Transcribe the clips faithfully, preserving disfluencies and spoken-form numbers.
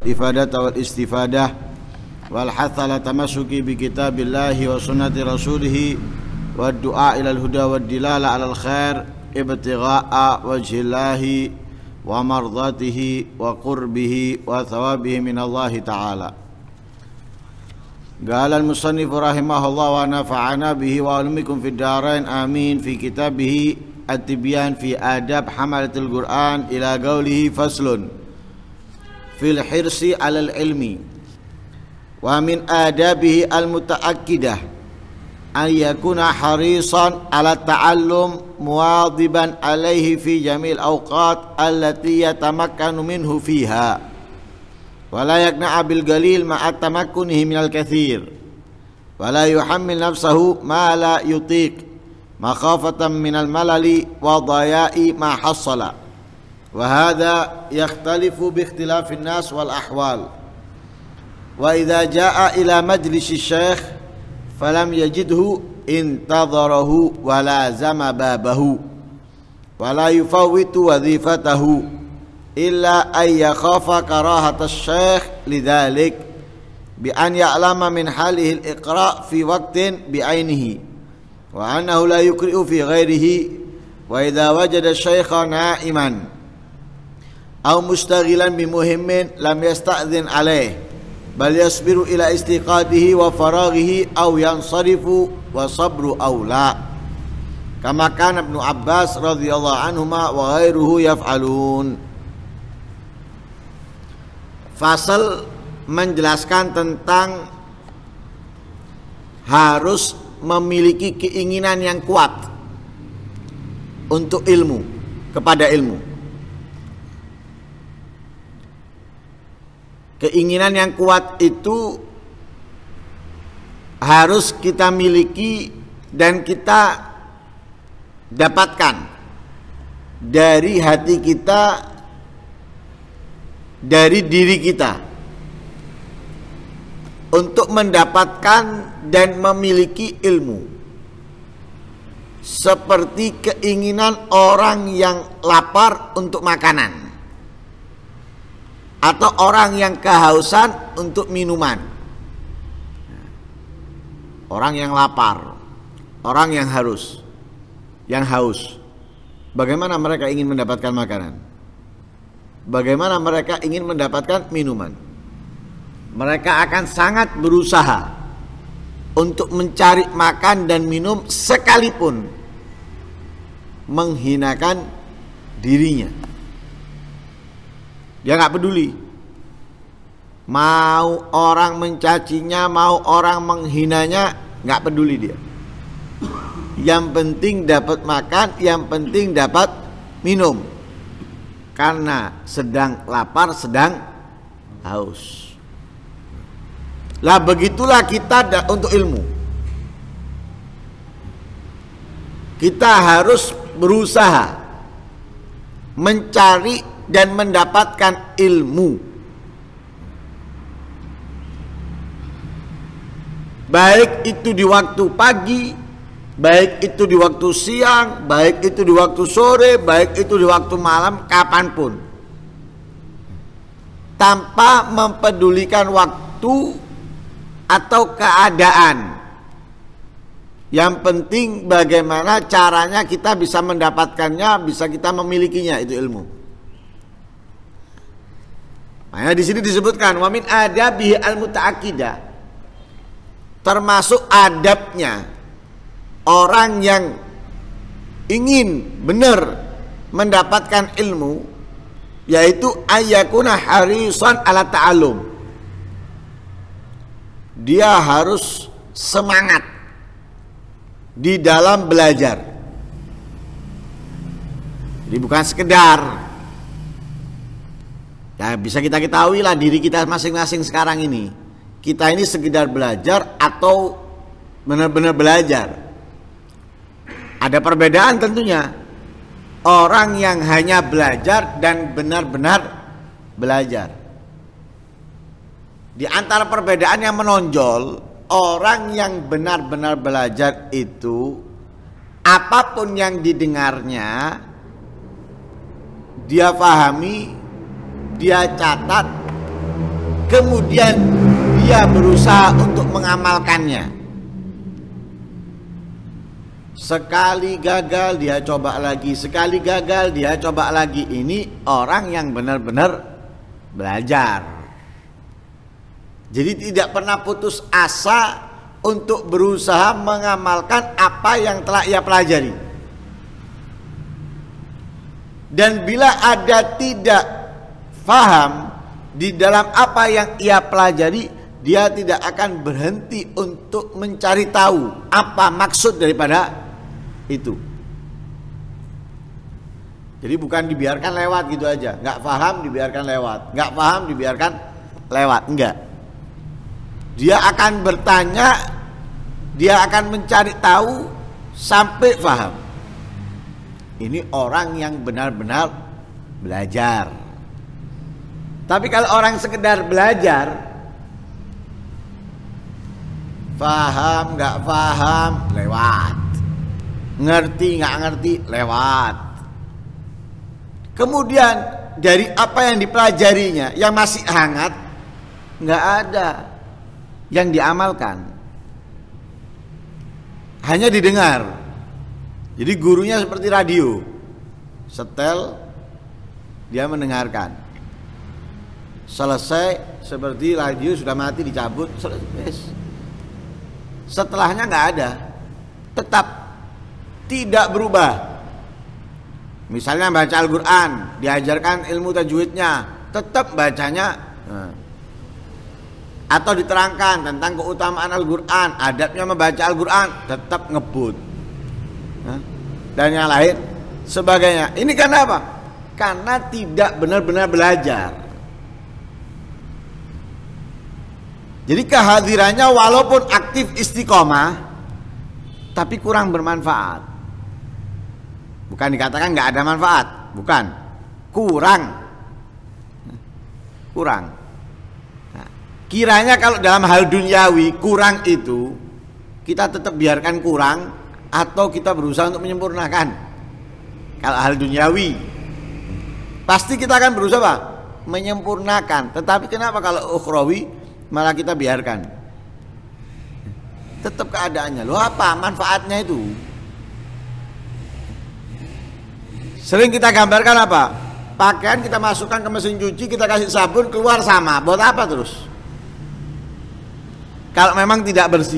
الإفادة والاستفادة والحث على التمسك بكتاب الله وسنة رسوله والدعاء إلى الهدى والدلالة على الخير ابتغاء وجه الله ومرضاته وقربه وثوابه من الله تعالى. قال المصنف رحمه الله ونفعنا به وعلمكم في الدارين آمين في كتابه التبيان في آداب حملة القرآن إلى قوله فصل في الحرص على العلم ومن آدابه المتأكدة أن يكون حريصا على التعلم مواظبا عليه في جميع الأوقات التي يتمكن منه فيها ولا يقنع بالقليل مع تمكنه من الكثير ولا يحمل نفسه ما لا يطيق مخافة من الملل وضياع ما حصل، وهذا يختلف باختلاف الناس والأحوال. وإذا جاء إلى مجلس الشيخ فلم يجده انتظره ولازم بابه ولا يفوت وظيفته إلا أن يخاف كراهة الشيخ لذلك بأن يعلم من حاله الإقراء في وقت بعينه وأنه لا يقرأ في غيره. وإذا وجد الشيخ نائما أو مشتغلا بمهم لم يستأذن عليه بل يصبر إلى استيقاظه وفراغه أو ينصرف وصبر أولى كما كان ابن عباس رضي الله عنهما وغيره يفعلون. Fasal menjelaskan tentang harus memiliki keinginan yang kuat untuk ilmu, kepada ilmu. Keinginan yang kuat itu harus kita miliki dan kita dapatkan dari hati kita, dari diri kita, untuk mendapatkan dan memiliki ilmu, seperti keinginan orang yang lapar untuk makanan atau orang yang kehausan untuk minuman. Orang yang lapar, orang yang harus, yang haus, bagaimana mereka ingin mendapatkan makanan? Bagaimana mereka ingin mendapatkan minuman? Mereka akan sangat berusaha untuk mencari makan dan minum sekalipun menghinakan dirinya. Dia nggak peduli, mau orang mencacinya, mau orang menghinanya, nggak peduli dia. Yang penting dapat makan, yang penting dapat minum, karena sedang lapar, sedang haus. Lah begitulah kita untuk ilmu. Kita harus berusaha mencari dan mendapatkan ilmu, baik itu di waktu pagi, baik itu di waktu siang, baik itu di waktu sore, baik itu di waktu malam, kapanpun, tanpa mempedulikan waktu atau keadaan. Yang penting bagaimana caranya kita bisa mendapatkannya, bisa kita memilikinya, itu ilmu. Nah, di sini disebutkan wa min adabihi al-muta'akkidah, termasuk adabnya orang yang ingin benar mendapatkan ilmu, yaitu ayyakuna harisan ala ta'allum. Dia harus semangat di dalam belajar. Jadi bukan sekedar, ya bisa kita ketahui lah diri kita masing-masing sekarang ini, kita ini sekedar belajar atau benar-benar belajar. Ada perbedaan tentunya, orang yang hanya belajar dan benar-benar belajar. Di antara perbedaan yang menonjol, orang yang benar-benar belajar itu apapun yang didengarnya dia pahami, dia catat, kemudian dia berusaha untuk mengamalkannya. Sekali gagal dia coba lagi, sekali gagal dia coba lagi. Ini orang yang benar-benar belajar. Jadi tidak pernah putus asa untuk berusaha mengamalkan apa yang telah ia pelajari. Dan bila ada tidak faham di dalam apa yang ia pelajari, dia tidak akan berhenti untuk mencari tahu apa maksud daripada itu. Jadi bukan dibiarkan lewat gitu aja, nggak paham dibiarkan lewat, nggak paham dibiarkan lewat, enggak. Dia akan bertanya, dia akan mencari tahu sampai paham. Ini orang yang benar-benar belajar. Tapi kalau orang sekedar belajar, paham nggak paham lewat, ngerti nggak ngerti lewat. Kemudian dari apa yang dipelajarinya yang masih hangat, nggak ada yang diamalkan, hanya didengar. Jadi gurunya seperti radio, setel, dia mendengarkan. Selesai seperti radio sudah mati, dicabut, selesai. Setelahnya nggak ada, tetap tidak berubah. Misalnya baca Al-Quran, diajarkan ilmu tajwidnya, tetap bacanya. Nah. Atau diterangkan tentang keutamaan Al-Quran, adabnya membaca Al-Quran, tetap ngebut. Nah. Dan yang lain sebagainya. Ini karena apa? Karena tidak benar-benar belajar. Jadi kehadirannya walaupun aktif istiqomah, tapi kurang bermanfaat. Bukan dikatakan nggak ada manfaat, bukan, kurang, kurang. Nah, kiranya kalau dalam hal duniawi kurang itu kita tetap biarkan kurang, atau kita berusaha untuk menyempurnakan. Kalau hal duniawi pasti kita akan berusaha apa? Menyempurnakan. Tetapi kenapa kalau ukhrawi malah kita biarkan? Tetap keadaannya. Loh, apa manfaatnya itu? Sering kita gambarkan apa? Pakaian kita masukkan ke mesin cuci, kita kasih sabun, keluar sama. Buat apa terus? Kalau memang tidak bersih.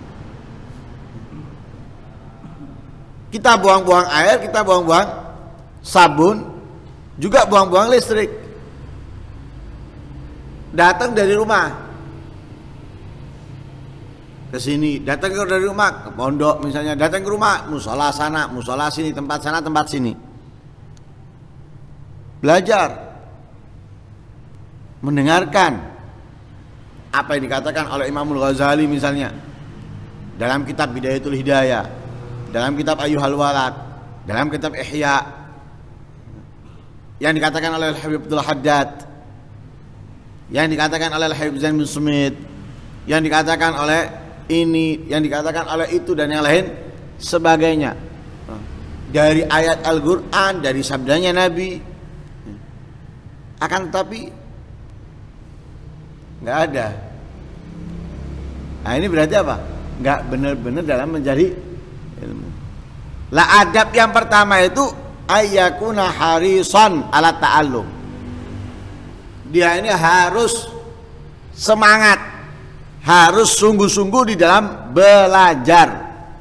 Kita buang-buang air, kita buang-buang sabun, juga buang-buang listrik. Datang dari rumah ke sini, datang dari rumah ke pondok misalnya, datang ke rumah musola sana, musola sini, tempat sana, tempat sini. Belajar, mendengarkan apa yang dikatakan oleh Imamul Ghazali misalnya dalam kitab Bidayatul Hidayah, dalam kitab Ayyuhal Walad, dalam kitab Ihya, yang dikatakan oleh Habib Abdul Haddad, yang dikatakan oleh Habib Zain bin Sumit, yang dikatakan oleh ini, yang dikatakan oleh itu dan yang lain sebagainya. Dari ayat Al-Quran, dari sabdanya Nabi. Akan tetapi nggak ada. Nah ini berarti apa? Nggak benar-benar dalam mencari ilmu. Lah adab yang pertama itu ayyakuna harisan ala ta'allum. Dia ini harus semangat, harus sungguh-sungguh di dalam belajar.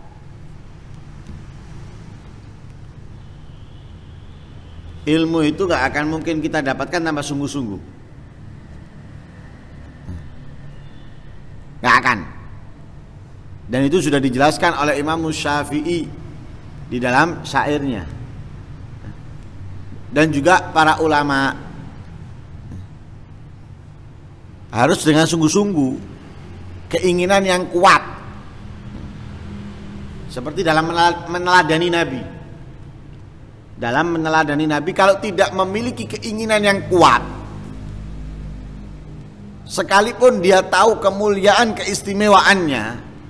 Ilmu itu gak akan mungkin kita dapatkan tanpa sungguh-sungguh, gak akan. Dan itu sudah dijelaskan oleh Imam Syafi'i di dalam syairnya, dan juga para ulama. Harus dengan sungguh-sungguh, keinginan yang kuat, seperti dalam meneladani Nabi. Dalam meneladani Nabi, kalau tidak memiliki keinginan yang kuat, sekalipun dia tahu kemuliaan keistimewaannya,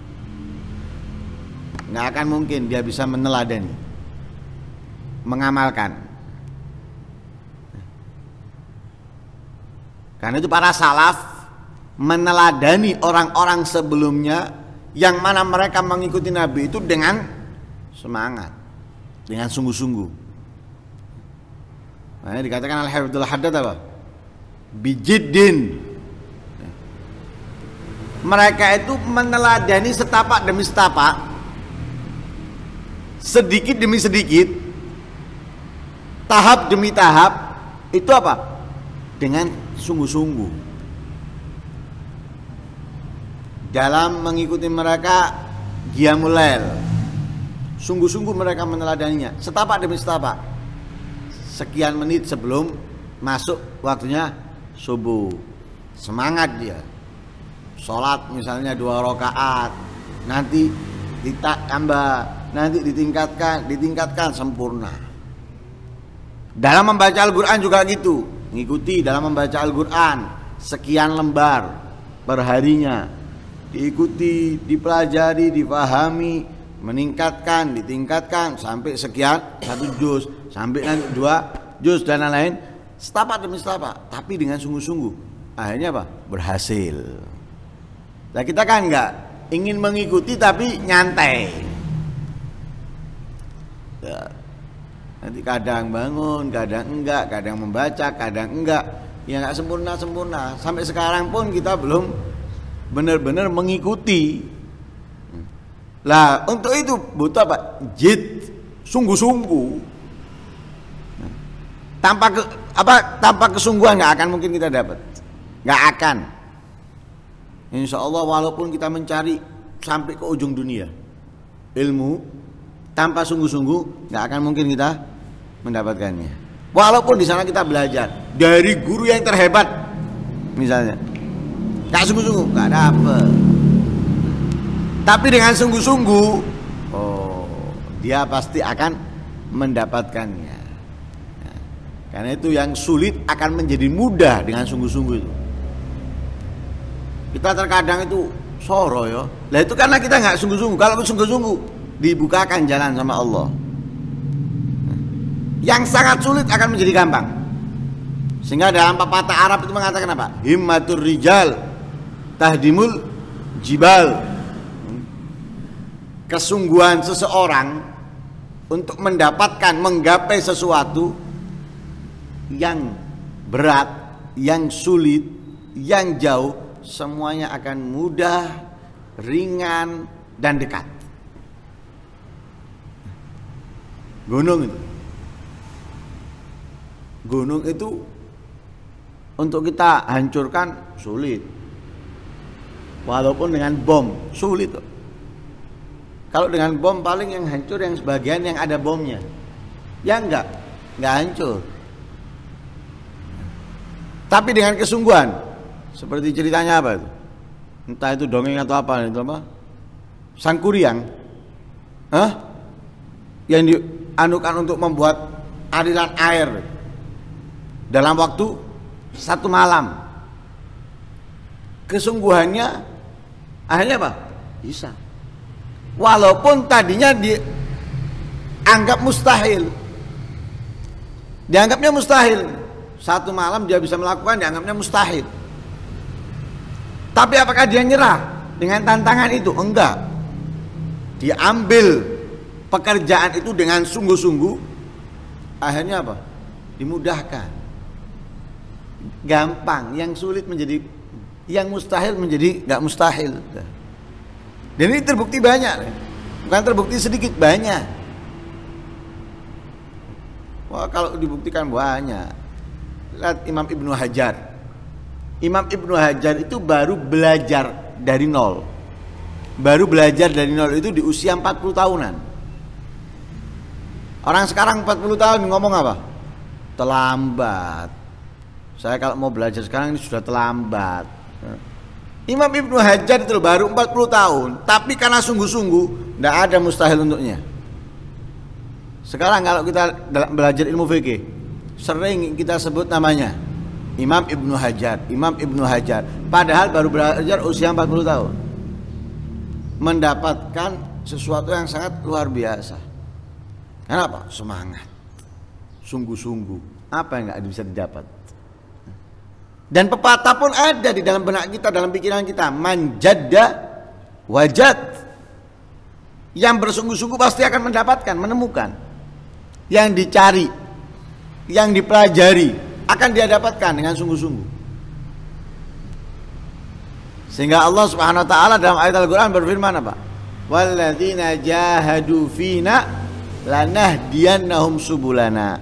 nggak akan mungkin dia bisa meneladani, mengamalkan. Karena itu para salaf meneladani orang-orang sebelumnya yang mana mereka mengikuti Nabi itu dengan semangat, dengan sungguh-sungguh. Nah, dikatakan al-hifdzul haddad apa? Bijiddin. Mereka itu meneladani setapak demi setapak, sedikit demi sedikit, tahap demi tahap. Itu apa? Dengan sungguh-sungguh dalam mengikuti mereka qiyamul lail. Sungguh-sungguh mereka meneladaninya setapak demi setapak, sekian menit sebelum masuk waktunya subuh. Semangat dia sholat misalnya dua rakaat, nanti ditambah, nanti ditingkatkan, ditingkatkan sempurna. Dalam membaca Al-Quran juga gitu, ngikuti dalam membaca Al-Quran sekian lembar perharinya, diikuti, dipelajari, dipahami, meningkatkan, ditingkatkan sampai sekian, satu juz, sampai nanti dua juz dan lain-lain, setapak demi setapak, tapi dengan sungguh-sungguh. Akhirnya apa? Berhasil. Nah, kita kan enggak ingin mengikuti tapi nyantai. Ya. Nanti kadang bangun, kadang enggak, kadang membaca, kadang enggak. Ya enggak sempurna-sempurna. Sampai sekarang pun kita belum benar-benar mengikuti. Lah, untuk itu butuh apa? Jid, sungguh-sungguh. Tanpa ke, apa tanpa kesungguhan enggak akan mungkin kita dapat. Enggak akan. Insya Allah walaupun kita mencari sampai ke ujung dunia, ilmu tanpa sungguh-sungguh nggak akan mungkin kita mendapatkannya. Walaupun di sana kita belajar dari guru yang terhebat, misalnya, nggak sungguh-sungguh nggak dapet. Tapi dengan sungguh-sungguh, oh, dia pasti akan mendapatkannya. Nah, karena itu yang sulit akan menjadi mudah dengan sungguh-sungguh itu. Kita terkadang itu soro ya. Lah itu karena kita nggak sungguh-sungguh. Kalau sungguh-sungguh dibukakan jalan sama Allah. Yang sangat sulit akan menjadi gampang. Sehingga dalam pepatah Arab itu mengatakan apa? Himmatur rijal tahdimul jibal. Kesungguhan seseorang untuk mendapatkan, menggapai sesuatu yang berat, yang sulit, yang jauh, semuanya akan mudah, ringan, dan dekat. Gunung itu, gunung itu untuk kita hancurkan sulit, walaupun dengan bom sulit. Kalau dengan bom paling yang hancur yang sebagian yang ada bomnya, ya enggak, enggak hancur. Tapi dengan kesungguhan, seperti ceritanya apa itu? Entah itu dongeng atau apa itu apa? Sangkuriang, Hah? Yang dianukan untuk membuat aliran air dalam waktu satu malam. Kesungguhannya akhirnya apa? Bisa. Walaupun tadinya dianggap mustahil, dianggapnya mustahil. Satu malam dia bisa melakukan, dianggapnya mustahil. Tapi apakah dia nyerah dengan tantangan itu? Enggak. Dia ambil pekerjaan itu dengan sungguh-sungguh. Akhirnya apa? Dimudahkan. Gampang. Yang sulit menjadi, yang mustahil menjadi enggak mustahil. Dan ini terbukti banyak. Bukan terbukti sedikit, banyak. Wah, kalau dibuktikan banyak. Lihat Imam Ibnu Hajar. Imam Ibnu Hajar itu baru belajar dari nol. Baru belajar dari nol itu di usia empat puluh tahunan. Orang sekarang empat puluh tahun ngomong apa? Terlambat. Saya kalau mau belajar sekarang ini sudah terlambat. Imam Ibnu Hajar itu baru empat puluh tahun, tapi karena sungguh-sungguh tidak ada mustahil untuknya. Sekarang kalau kita belajar ilmu fikih, sering kita sebut namanya Imam Ibnu Hajar, Imam Ibnu Hajar. Padahal baru belajar usia empat puluh tahun. Mendapatkan sesuatu yang sangat luar biasa. Kenapa? Semangat, sungguh-sungguh. Apa yang nggak bisa didapat? Dan pepatah pun ada di dalam benak kita, dalam pikiran kita, manjadda wajad. Yang bersungguh-sungguh pasti akan mendapatkan, menemukan. Yang dicari, yang dipelajari akan dia dapatkan dengan sungguh-sungguh. Sehingga Allah Subhanahu wa taala dalam ayat Al-Qur'an berfirman apa? Walladzina jahadu fina lanahdiyannahum subulana.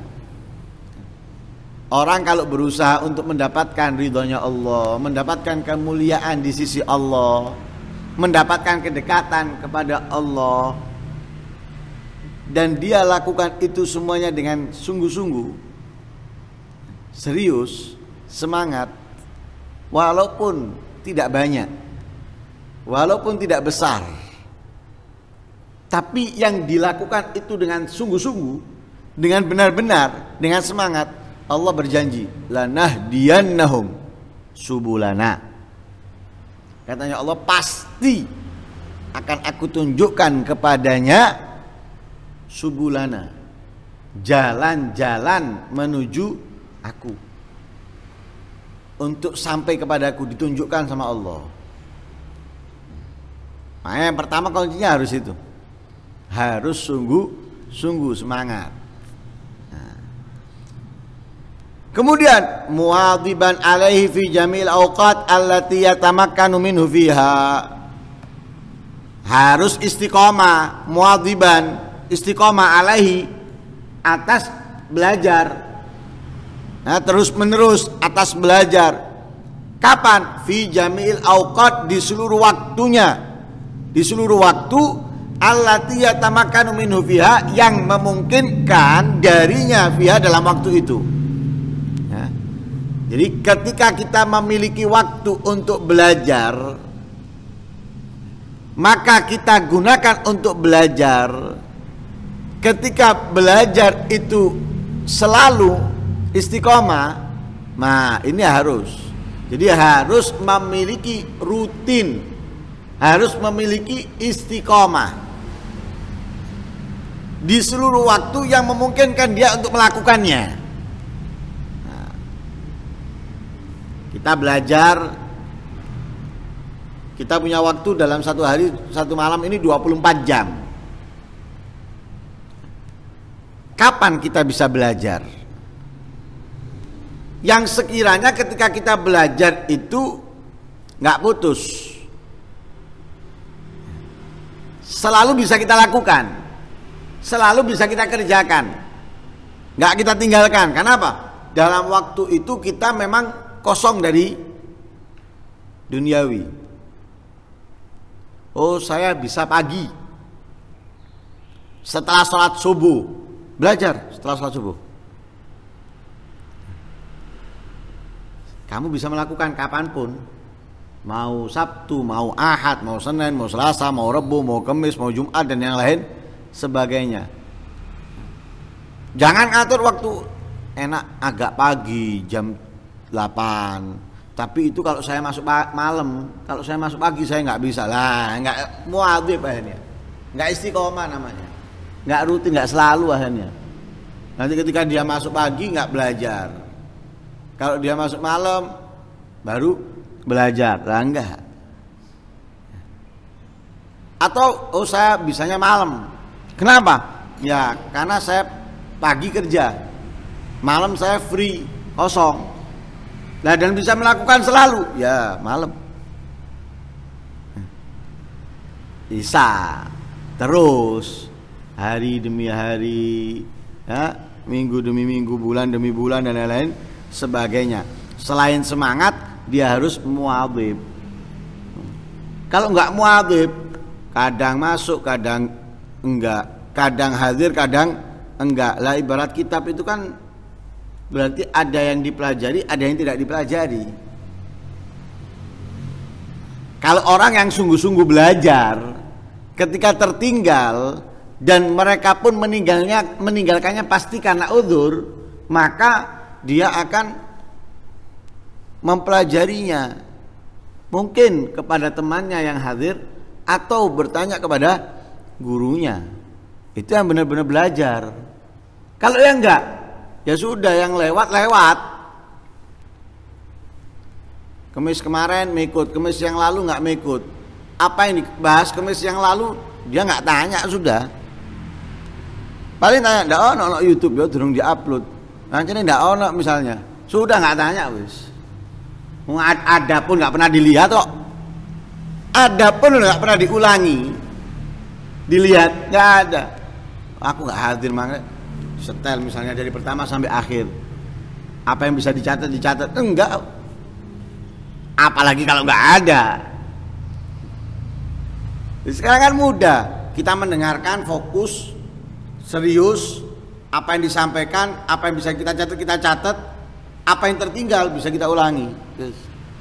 Orang kalau berusaha untuk mendapatkan ridhonya Allah, mendapatkan kemuliaan di sisi Allah, mendapatkan kedekatan kepada Allah, dan dia lakukan itu semuanya dengan sungguh-sungguh, serius, semangat, walaupun tidak banyak, walaupun tidak besar, tapi yang dilakukan itu dengan sungguh-sungguh, dengan benar-benar, dengan semangat, Allah berjanji, lanahdiyannahum subulana. Katanya Allah, pasti akan aku tunjukkan kepadanya subulana, jalan-jalan menuju aku. Untuk sampai kepadaku ditunjukkan sama Allah. Nah, yang pertama kuncinya harus itu. Harus sungguh-sungguh semangat. Nah. Kemudian muadhiban alaihi fi jamil awqat allati yatamakkanu minhu fiha. Harus istiqomah, muadhiban, istiqomah alaihi, atas belajar. Nah, terus menerus atas belajar. Kapan? Fi jamil awqat, di seluruh waktunya. Di seluruh waktu allati yatamakkanu minhu fiha, yang memungkinkan darinya fiha dalam waktu itu. Ya. Jadi ketika kita memiliki waktu untuk belajar, maka kita gunakan untuk belajar. Ketika belajar itu selalu istiqomah, nah ini harus. Jadi harus memiliki rutin, harus memiliki istiqomah di seluruh waktu yang memungkinkan dia untuk melakukannya. Nah, kita belajar, kita punya waktu dalam satu hari, satu malam ini dua puluh empat jam. Kapan kita bisa belajar? Yang sekiranya ketika kita belajar itu nggak putus, selalu bisa kita lakukan, selalu bisa kita kerjakan, nggak kita tinggalkan. Kenapa? Dalam waktu itu kita memang kosong dari duniawi. Oh, saya bisa pagi setelah sholat subuh belajar, setelah sholat subuh. Kamu bisa melakukan kapanpun, mau Sabtu, mau Ahad, mau Senin, mau Selasa, mau Rebu, mau Kamis, mau Jumat, dan yang lain sebagainya. Jangan atur waktu, enak agak pagi jam delapan, tapi itu kalau saya masuk malam, kalau saya masuk pagi saya nggak bisa lah, nggak muadhib akhirnya, nggak istiqomah namanya, nggak rutin, nggak selalu akhirnya. Nanti ketika dia masuk pagi nggak belajar, kalau dia masuk malam baru belajar, lah enggak. Atau oh saya bisanya malam. Kenapa? Ya karena saya pagi kerja, malam saya free, kosong. Nah, dan bisa melakukan selalu, ya malam. Bisa terus hari demi hari, ya, minggu demi minggu, bulan demi bulan, dan lain-lain sebagainya. Selain semangat, dia harus muadhib. Kalau enggak muadhib, kadang masuk, kadang enggak, kadang hadir, kadang enggak. Lah ibarat kitab itu kan berarti ada yang dipelajari, ada yang tidak dipelajari. Kalau orang yang sungguh-sungguh belajar, ketika tertinggal dan mereka pun meninggalnya meninggalkannya pasti karena uzur, maka dia akan mempelajarinya, mungkin kepada temannya yang hadir atau bertanya kepada gurunya. Itu yang benar-benar belajar. Kalau yang enggak, ya sudah, yang lewat-lewat. Kemis kemarin mengikut, kemis yang lalu nggak mengikut. Apa yang dibahas kemis yang lalu dia nggak tanya sudah. Paling tanya, ndak ono no YouTube ya, durung diupload. Nanti ndak ono misalnya, sudah nggak tanya wis. Ada pun nggak pernah dilihat kok. Ada pun nggak pernah diulangi, dilihat nggak ada. Aku nggak hadir makanya setel misalnya dari pertama sampai akhir. Apa yang bisa dicatat dicatat enggak. Apalagi kalau nggak ada. Sekarang kan mudah, kita mendengarkan fokus, serius, apa yang disampaikan, apa yang bisa kita catat kita catat, apa yang tertinggal bisa kita ulangi. Yes.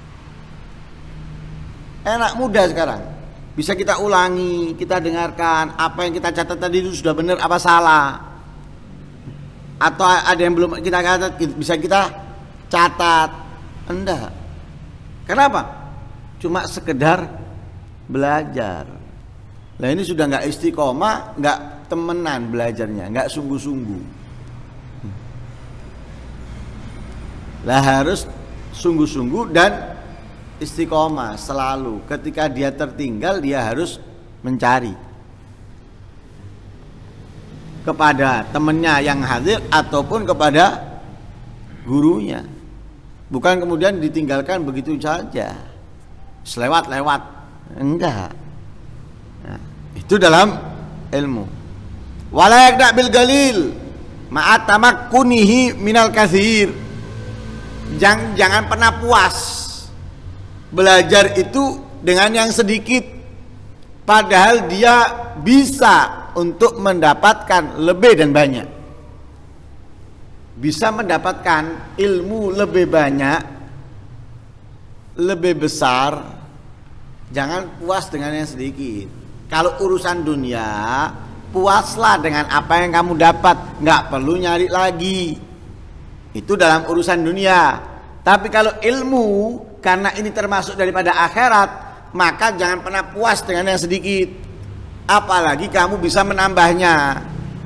Enak, mudah sekarang, bisa kita ulangi, kita dengarkan, apa yang kita catat tadi itu sudah benar apa salah, atau ada yang belum kita catat bisa kita catat. Enggak. Kenapa? Cuma sekedar belajar. Nah ini sudah nggak istiqomah, nggak temenan belajarnya, nggak sungguh-sungguh. Lah harus sungguh-sungguh dan istiqomah selalu. Ketika dia tertinggal, dia harus mencari kepada temannya yang hadir ataupun kepada gurunya. Bukan kemudian ditinggalkan begitu saja, selewat-lewat. Enggak. Nah, itu dalam ilmu. Wala yakda bil galil ma'at tamakkunihi minal katsir. Jangan, jangan pernah puas belajar itu dengan yang sedikit, padahal dia bisa untuk mendapatkan lebih dan banyak. Bisa mendapatkan ilmu lebih banyak, lebih besar. Jangan puas dengan yang sedikit. Kalau urusan dunia, puaslah dengan apa yang kamu dapat, nggak perlu nyari lagi. Itu dalam urusan dunia. Tapi kalau ilmu, karena ini termasuk daripada akhirat, maka jangan pernah puas dengan yang sedikit. Apalagi kamu bisa menambahnya.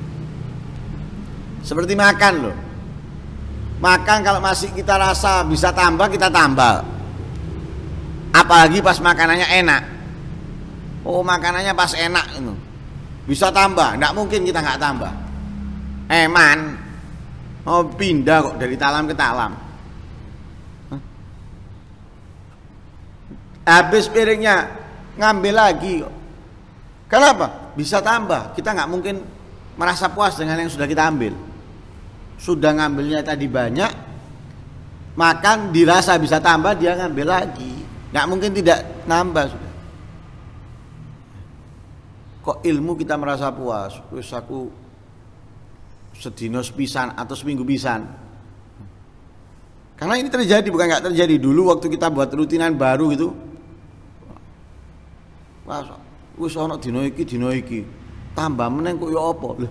Seperti makan loh. Makan kalau masih kita rasa bisa tambah, kita tambah. Apalagi pas makanannya enak. Oh makanannya pas enak itu bisa tambah, nggak mungkin kita nggak tambah. Eman mau pindah kok dari talam ke talam. Hah? Habis piringnya ngambil lagi kok. Kenapa? Bisa tambah. Kita nggak mungkin merasa puas dengan yang sudah kita ambil. Sudah ngambilnya tadi banyak, makan dirasa bisa tambah, dia ngambil lagi. Nggak mungkin tidak nambah sudah. Kok ilmu kita merasa puas? Wis aku sedino sepisan atau seminggu pisan. Karena ini terjadi, bukan nggak terjadi. Dulu waktu kita buat rutinan baru gitu, wah, wis ana dino iki dino iki, tambah meneng kok ya apa? Loh.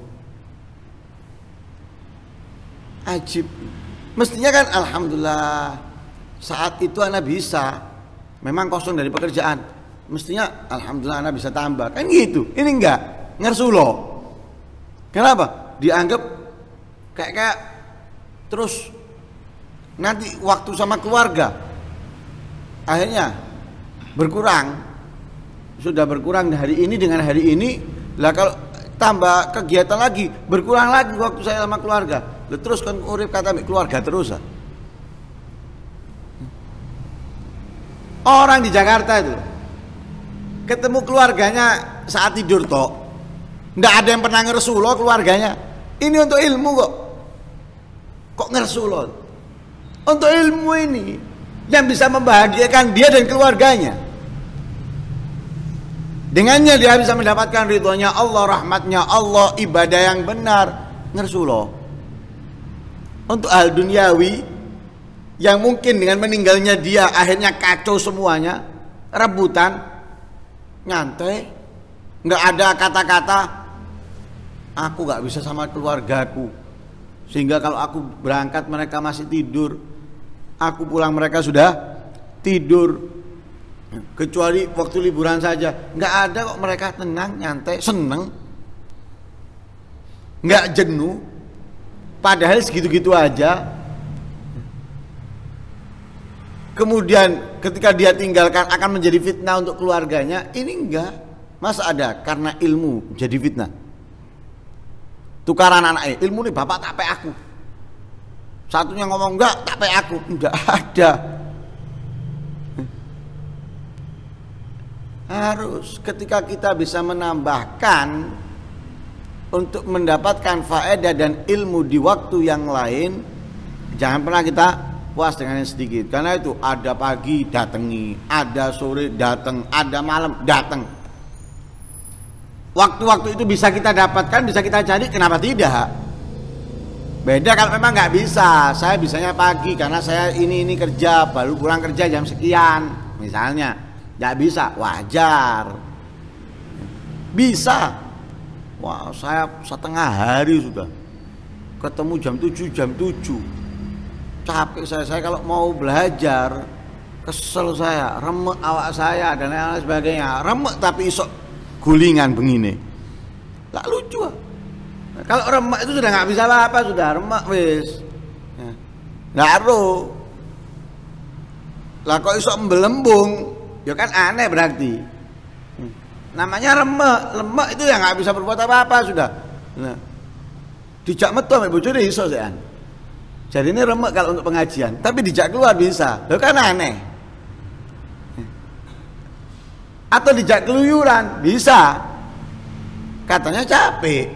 Ajib. Mestinya kan alhamdulillah saat itu anak bisa, memang kosong dari pekerjaan, mestinya alhamdulillah anak bisa tambah kan gitu. Ini enggak, ngersulo. Kenapa? Dianggap kayak kayak terus nanti waktu sama keluarga akhirnya berkurang. Sudah berkurang hari ini dengan hari ini, lah kalau tambah kegiatan lagi berkurang lagi waktu saya sama keluarga. Lah terus kan urip kata keluarga terus ah. Orang di Jakarta itu ketemu keluarganya saat tidur toh, nggak ada yang pernah ngersulo keluarganya. Ini untuk ilmu kok, kok ngersulo? Untuk ilmu ini yang bisa membahagiakan dia dan keluarganya. Dengannya dia bisa mendapatkan ridhonya Allah, rahmatnya Allah, ibadah yang benar. Ngersulo untuk hal duniawi yang mungkin dengan meninggalnya dia akhirnya kacau semuanya, rebutan, nyantai, nggak ada kata-kata aku nggak bisa sama keluargaku, sehingga kalau aku berangkat mereka masih tidur, aku pulang mereka sudah tidur, kecuali waktu liburan saja nggak ada kok, mereka tenang, nyantai, seneng, nggak jenuh. Padahal segitu-gitu aja. kemudian ketika dia tinggalkan akan menjadi fitnah untuk keluarganya, ini enggak. Masa ada karena ilmu jadi fitnah? Tukaran anaknya, ilmu nih bapak tak pek aku. Satunya ngomong enggak, tak pek aku. Enggak ada. Harus ketika kita bisa menambahkan untuk mendapatkan faedah dan ilmu di waktu yang lain, jangan pernah kita puas dengan yang sedikit. Karena itu ada pagi datangi, ada sore datang, ada malam datang. Waktu-waktu itu bisa kita dapatkan, bisa kita cari, kenapa tidak? Beda kalau memang nggak bisa. Saya bisanya pagi karena saya ini ini kerja, baru pulang kerja jam sekian, misalnya. Nggak bisa, wajar. Bisa. Wah, saya setengah hari sudah ketemu jam tujuh, jam tujuh. Capek saya, saya kalau mau belajar kesel saya, remek awak saya dan lain sebagainya. Remek tapi isok gulingan begini. Lah lucu. Nah, kalau remek itu sudah nggak bisa apa-apa, sudah remek wis. Nggak aruh. Lah kok isok membelembung? Ya kan aneh berarti. Namanya remek, lemek itu ya nggak bisa berbuat apa-apa sudah. Nah, dijak metu ambek bojone iso sean. Jadi ini remek kalau untuk pengajian, tapi dijak keluar bisa. Lo kan aneh. Atau dijak keluyuran bisa. Katanya capek.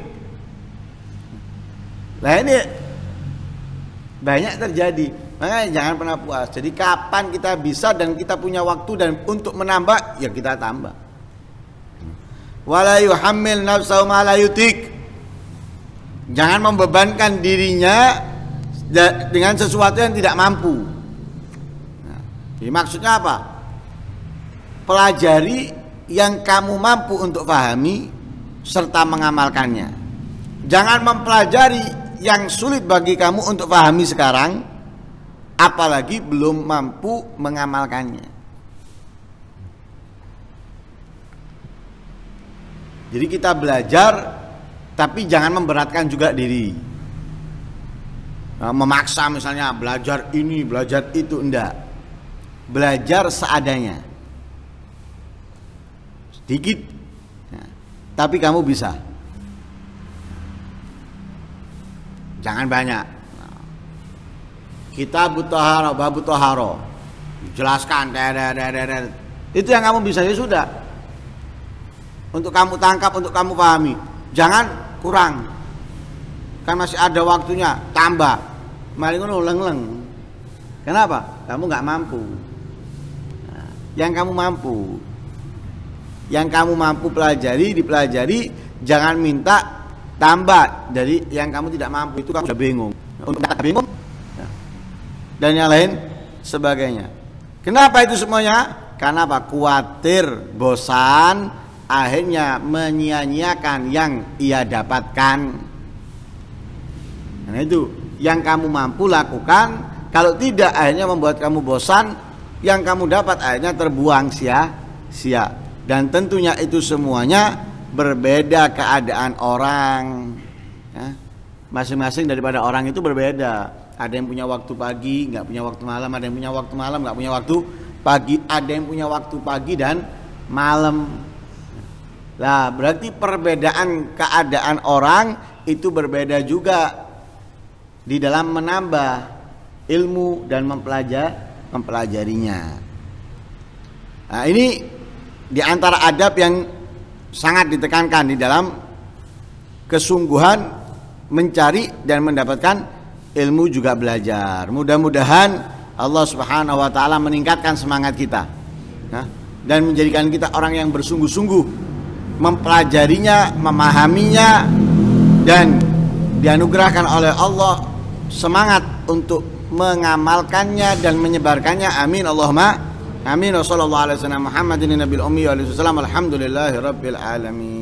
Nah ini banyak terjadi. Makanya jangan pernah puas. Jadi kapan kita bisa dan kita punya waktu dan untuk menambah, ya kita tambah. Wala yuhammil nafsahu ma la yutik. Jangan membebankan dirinya dengan sesuatu yang tidak mampu. Nah, jadi maksudnya apa? Pelajari yang kamu mampu untuk pahami serta mengamalkannya. Jangan mempelajari yang sulit bagi kamu untuk pahami sekarang, apalagi belum mampu mengamalkannya. Jadi kita belajar, tapi jangan memberatkan juga diri. Nah, memaksa misalnya belajar ini, belajar itu, enggak. Belajar seadanya. Sedikit, nah, tapi kamu bisa. Jangan banyak. Nah, kita butuh haro, babu toharo. Jelaskan, itu yang kamu bisa, ya sudah. Untuk kamu tangkap, untuk kamu pahami. Jangan kurang. Kan masih ada waktunya, tambah. Mari ngono leng-leng. Kenapa? Kamu nggak mampu. Nah, yang kamu mampu, yang kamu mampu pelajari, dipelajari. Jangan minta tambah dari yang kamu tidak mampu. Itu kamu sudah bingung. Untuk tak bingung, dan yang lain sebagainya. Kenapa itu semuanya? Karena apa? Khawatir, bosan, akhirnya menyia-nyiakan yang ia dapatkan. Nah itu yang kamu mampu lakukan. Kalau tidak, akhirnya membuat kamu bosan. Yang kamu dapat akhirnya terbuang sia-sia. Dan tentunya itu semuanya berbeda keadaan orang, ya. Masing-masing daripada orang itu berbeda. Ada yang punya waktu pagi, nggak punya waktu malam. Ada yang punya waktu malam, nggak punya waktu pagi. Ada yang punya waktu pagi dan malam. Nah, berarti perbedaan keadaan orang itu berbeda juga di dalam menambah ilmu dan mempelajari, mempelajarinya. Nah, ini di antara adab yang sangat ditekankan di dalam kesungguhan mencari dan mendapatkan ilmu juga belajar. Mudah-mudahan Allah Subhanahu wa taala meningkatkan semangat kita, nah, dan menjadikan kita orang yang bersungguh-sungguh mempelajarinya, memahaminya, dan dianugerahkan oleh Allah semangat untuk mengamalkannya dan menyebarkannya. Amin Allahumma amin. Wassallallahu alaihi wasallam Muhammadin nabiyil ummi wa alihi wasallam. Alhamdulillahirabbil alamin.